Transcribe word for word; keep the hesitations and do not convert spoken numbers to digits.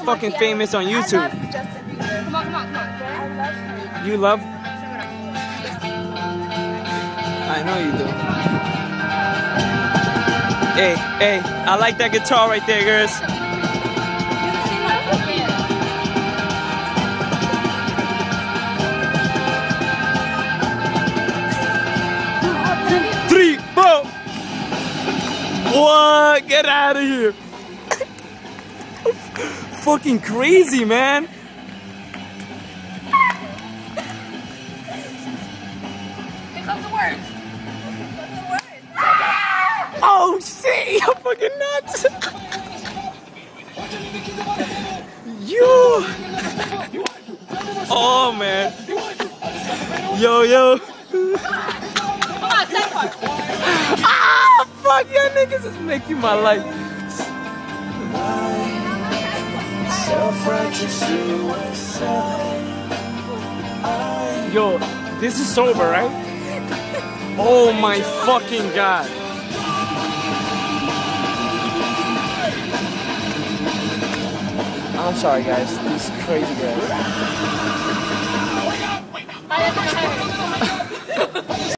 fucking famous on YouTube. I love Justin Bieber. Come on, come on, come on. I love him. You love? I know you do. Hey, hey, I like that guitar right there, girls. Three, four. What? Get out of here. Fucking crazy, man. Oh shit, you're fucking nuts. You. Oh man. Yo, yo. Ah, fuck, y'all niggas is making my life. Yo, this is sober, right? Oh my fucking god. I'm sorry guys, these crazy guys.